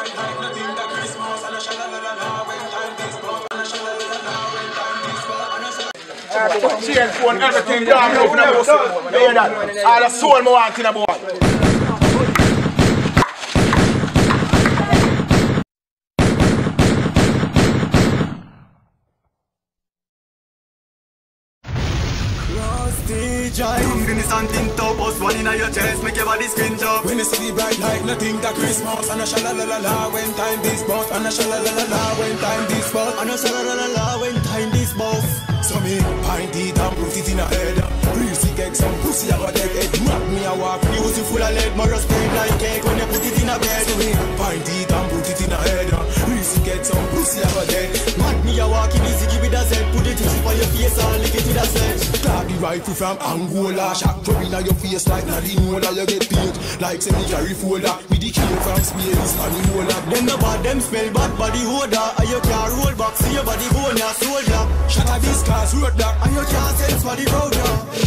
Change phone, everything down here for the bus. You hear that? All the soul I want in a boy. Something top us one in your chest, make your body scream up. When you see the bright light, nothing that Christmas. And a sha-la-la-la-la when time this boss. And a sha-la-la-la-la when time this boss. And a sha-la-la-la-la when time this boss. So me find it and put it in a head. Real sick egg, some pussy I got dead head. Knock me a walk, use it full of lead. More spread like cake when you put it in a bed. So me find it and put it in a head. Real sick egg, some pussy I got dead. Knock me a walk, easy give it a Z. Put it on your face and lick it with a sledge. Grab the rifle from Angola. Shot drop in your face like Nadinola. You get paid like cemetery folder. With the kill from Space and the holder. Them no bad, them smell bad body odor. And you can't roll back, see your body go on your soldier. Shut up this cars roadblock. And you can't sense for the road.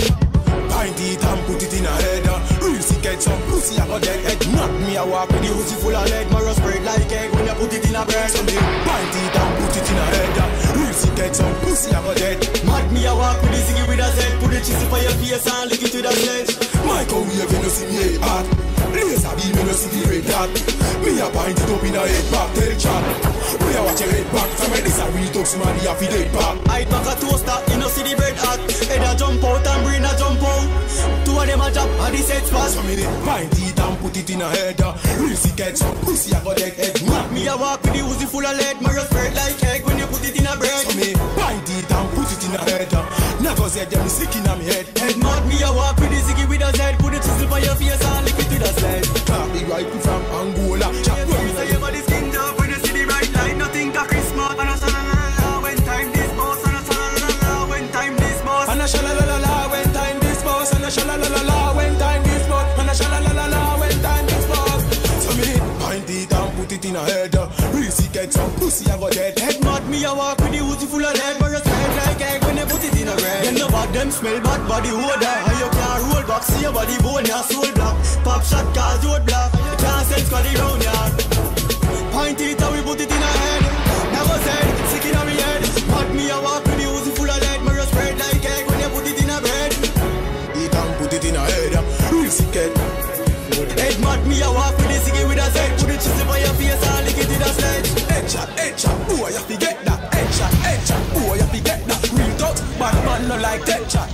Find it and put it in a head. Real sick get some pussy I got dead head. Knock me a walk with the Uzi full of lead. Marrow spread like egg when you put it in a bread. Someday find it and put it in a head. Real sick get some pussy I got dead. Mad me a walk with the ziggy with a Z. Put the chisel for your face and lick it with a sledge. Michael wave when you see me hard. Laser beam when you see the red dot. Me a point it up in a head back. Tell chat we a watch your head back. From a this a real talk somebody a fi dead back. I back a toaster you know see the bread hot. Head a jump out and brain a jump out. Two of them a drop and the set fast. So me dey find it and put it in a head. Real sick get some pussy I got dead head. Me a walk with the Uzi full of lead. Marrow spread like egg when you put it in a bread. So me find it and put it in a head. Never said them sick in a me head. Head mad me a walk with the ziggy with a Z. Put the chisel for your face and lick it with a sledge. Clap the rifle from Angola. Chop you say your body skin up when you see the right light. Nothing that Christmas. And a sha-la-la-la when time this boss. And a sha-la-la-la when time this boss. And a sha-la-la-la when time this boss. And a sha-la-la-la when time this boss. And a sha-la-la-la when time this boss. So me find it and put it in a head. Real sick get some pussy I got dead. Head mad me a walk with the Uzi full of lead. Marrow spread like egg when you put it in a red. Them no bad, them smell bad body odor. And you can't roll back, see your body bone, your soul black. Pop shot cause road block. You can't sense cause the round yard. Point it and we put it in a head. Never said, sick in a me head. Mad me a walk with the Uzi full of lead. Marrow spread like egg when you put it in a bread. Eat and put it in a head. Real sick head. Head mad me a walk with the ziggy with a Z. Put the chisel by your face and lick it with a sledge. Headshot, boy you fi get that. Headshot, boy you fi get that. Real talk, bad man no like that chat.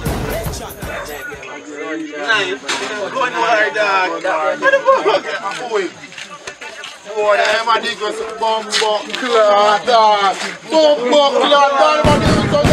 Nice, go no hard dog. What the fuck? Boy, I'm a nigga, bum, clear dog. Bum, clear dog.